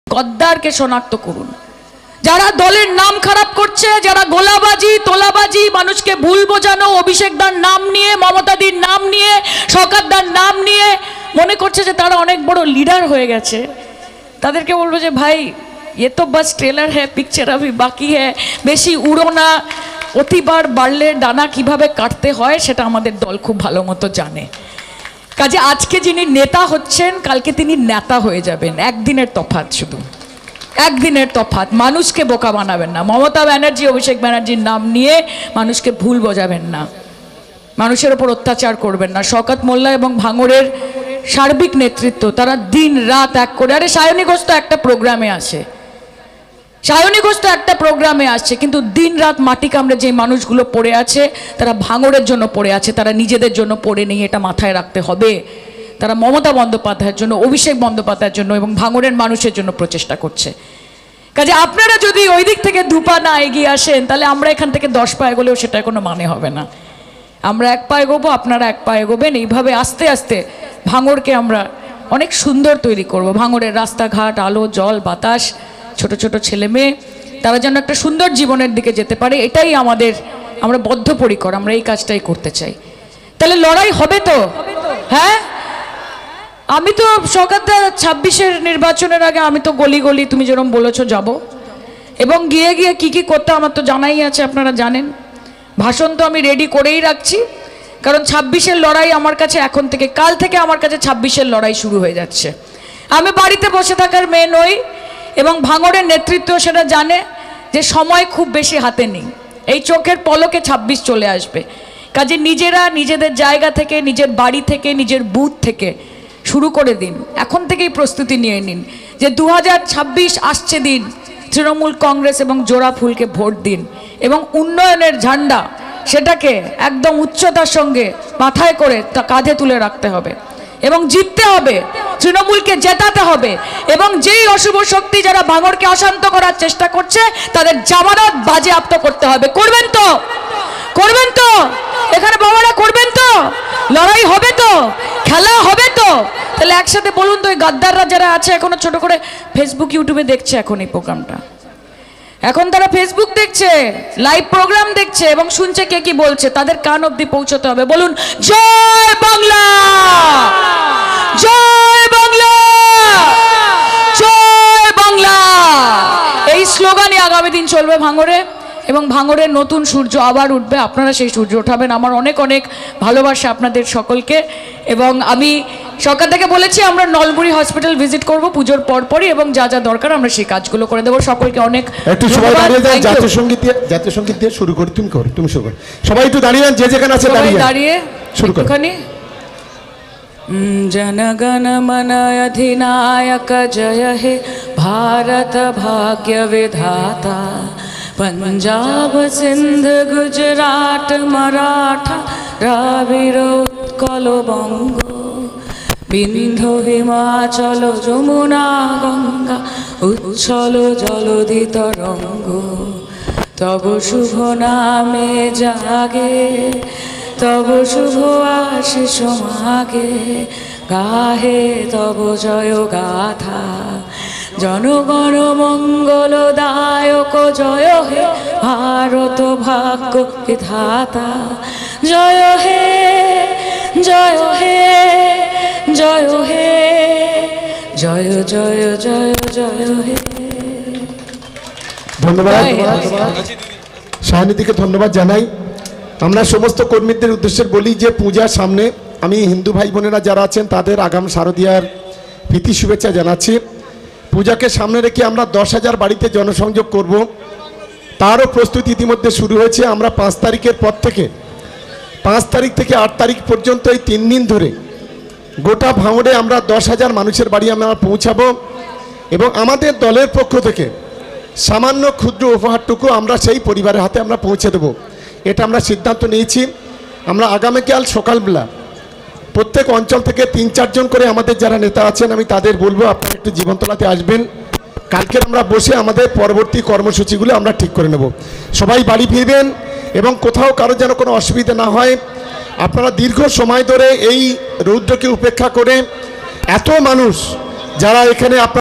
গদ্দারকে শনাক্ত করুন। যারা দলের নাম খারাপ করছে, যারা গোলাবাজি তোলাবাজি, মানুষকে ভুল বোঝানো, অভিষেক দার নাম নিয়ে, মমতাদির নাম নিয়ে, শওকত দার নাম নিয়ে মনে করছে যে তারা অনেক বড় লিডার হয়ে গেছে, তাদেরকে বলবো যে ভাই ये तो बस ट्रेलर है, पिक्चर अभी बाकी है, বেশি উড়ো না। অতিবার বাড়লে ডানা কিভাবে কাটতে হয় সেটা আমাদের দল খুব ভালো মতো জানে। কাজে আজকে যিনি নেতা হচ্ছেন কালকে তিনি নেতা হয়ে যাবেন, একদিনের তফাৎ, শুধু একদিনের তফাৎ। মানুষকে বোকা বানাবেন না। মমতা ব্যানার্জি, অভিষেক ব্যানার্জির নাম নিয়ে মানুষকে ভুল বোঝাবেন না, মানুষের ওপর অত্যাচার করবেন না। শওকত মোল্লা এবং ভাঙড়ের সার্বিক নেতৃত্ব তারা দিন রাত এক করে, আরে সায়নী ঘোষ তো একটা প্রোগ্রামে আসে, সায়নী ঘোষ তো একটা প্রোগ্রামে আসছে, কিন্তু দিন রাত মাটি কামড়ে যে মানুষগুলো পড়ে আছে তারা ভাঙড়ের জন্য পড়ে আছে, তারা নিজেদের জন্য পড়ে নেই, এটা মাথায় রাখতে হবে। তারা মমতা বন্দ্যোপাধ্যায়ের জন্য, অভিষেক বন্দ্যোপাধ্যায়ের জন্য এবং ভাঙড়ের মানুষের জন্য প্রচেষ্টা করছে। কাজে আপনারা যদি ওই দিক থেকে দুপা না এগিয়ে আসেন তাহলে আমরা এখান থেকে 10 পা এগোলেও সেটা কোনো মানে হবে না। আমরা 1 পা এগোবো, আপনারা 1 পা এগোবেন, এইভাবে আস্তে আস্তে ভাঙড়কে আমরা অনেক সুন্দর তৈরি করব। ভাঙড়ের রাস্তাঘাট, আলো জল বাতাস, ছোট ছোট ছেলে মেয়ে, তারা যেন একটা সুন্দর জীবনের দিকে যেতে পারে, এটাই আমরা বদ্ধপরিকর, আমরা এই কাজটাই করতে চাই। তাহলে লড়াই হবে তো? হ্যাঁ, আমি তো শওকত 26-এর নির্বাচনের আগে আমি তো গলি গলি তুমি যেরকম বলেছো যাব, এবং গিয়ে গিয়ে কি কি করতে আমার তো জানাই আছে, আপনারা জানেন। ভাষণ তো আমি রেডি করেই রাখছি, কারণ 26-এর লড়াই আমার কাছে এখন থেকে, কাল থেকে আমার কাছে 26-এর লড়াই শুরু হয়ে যাচ্ছে। আমি বাড়িতে বসে থাকার মেয়ে নই, এবং ভাঙড়ের নেতৃত্ব সেটা জানে যে সময় খুব বেশি হাতে নেই, এই চোখের পলকে 26 চলে আসবে। কাজে নিজেরা নিজেদের জায়গা থেকে, নিজের বাড়ি থেকে, নিজের বুথ থেকে শুরু করে দিন, এখন থেকেই প্রস্তুতি নিয়ে নিন যে 2026 আসছে দিন, তৃণমূল কংগ্রেস এবং জোড়া ফুলকে ভোট দিন, এবং উন্নয়নের ঝান্ডা সেটাকে একদম উচ্চতার সঙ্গে মাথায় করে তা কাঁধে তুলে রাখতে হবে, এবং জিততে হবে, তৃণমূলকে জেতাতে হবে, এবং যেই অশুভ শক্তি যারা ভাঙড়কে অশান্ত করার চেষ্টা করছে তাদের জামানত বাজেয়াপ্ত করতে হবে। করবেন তো? করবেন তো? এখানে বাবারা করবেন তো? লড়াই হবে তো? খেলা হবে তো? তাহলে একসাথে বলুন তো, ওই গাদ্দাররা যারা আছে এখনো ছোট করে ফেসবুক ইউটিউবে দেখছে এখন এই প্রোগ্রামটা, এখন তারা ফেসবুক দেখছে, লাইভ প্রোগ্রাম দেখছে এবং শুনছে কে কি বলছে, তাদের কান অবধি পৌঁছতে হবে। বলুন জয় বাংলা, জয় বাংলা, জয় বাংলা, এই স্লোগানে আগামী দিন চলবে ভাঙড়ে, এবং ভাঙড়ের নতুন সূর্য আবার উঠবে, আপনারা সেই সূর্য ওঠাবেন। আমার অনেক অনেক ভালোবাসা আপনাদের সকলকে, এবং আমি সরকার থেকে বলেছি আমরা নলবুড়ি হসপিটাল ভিজিট করব পুজোর পরপরই, এবং যা যা দরকার আমরা সেই কাজগুলো করে দেবো। সকলকে অনেক একটু সবাই দাঁড়িয়ে যান, জাতীয় সঙ্গীত দিয়ে শুরু করি। তুমি শুরু করো, সবাই একটু দাঁড়িয়ে যান, যে যেখানে আছে দাঁড়িয়ে শুরু করো। जनगण मन अधिनायक जय हे भारत भाग्य विधाता, पंजाब सिंध गुजरात मराठा द्राविड़ उत्कल बंग, बिंधु हिमाचल যমুনা गंगा उच्छल जलधि तरंग, तब शुभ नामे जागे तब शुभ आशीष मागे, गाहे तब जय गाथा, जनगण मंगलदायक जय हे भारत भाग्य विधाता, जय हे जय हे जय हे जय जय जय जय हे। ধন্যবাদ সায়নীদিকে ধন্যবাদ জানাই। আমরা সমস্ত কর্মীদের উদ্দেশ্যে বলি যে পূজার সামনে আমি হিন্দু ভাই বোনেরা যারা আছেন তাদের আগাম শারদীয়ার প্রীতি শুভেচ্ছা জানাচ্ছি। পূজাকে সামনে রেখে আমরা 10,000 বাড়িতে জনসংযোগ করব, তারও প্রস্তুতি ইতিমধ্যে শুরু হয়েছে। আমরা 5 তারিখের পর থেকে 5 তারিখ থেকে 8 তারিখ পর্যন্ত এই 3 দিন ধরে গোটা ভাঙড়ে আমরা 10,000 মানুষের বাড়ি আমরা পৌঁছাবো, এবং আমাদের দলের পক্ষ থেকে সামান্য ক্ষুদ্র উপহারটুকু আমরা সেই পরিবারের হাতে আমরা পৌঁছে দেবো, এটা আমরা সিদ্ধান্ত নিয়েছি। আমরা আগামীকাল সকালবেলা প্রত্যেক অঞ্চল থেকে 3-4 জন করে আমাদের যারা নেতা আছেন আমি তাদের বলবো আপনারা একটু জীবনতলাতে আসবেন, কালকে আমরা বসে আমাদের পরবর্তী কর্মসূচিগুলো আমরা ঠিক করে নেব। সবাই বাড়ি ফিরবেন, এবং কোথাও কারো যেন কোনো অসুবিধা না হয়। আপনারা দীর্ঘ সময় ধরে এই রৌদ্রকে উপেক্ষা করে এত মানুষ যারা এখানে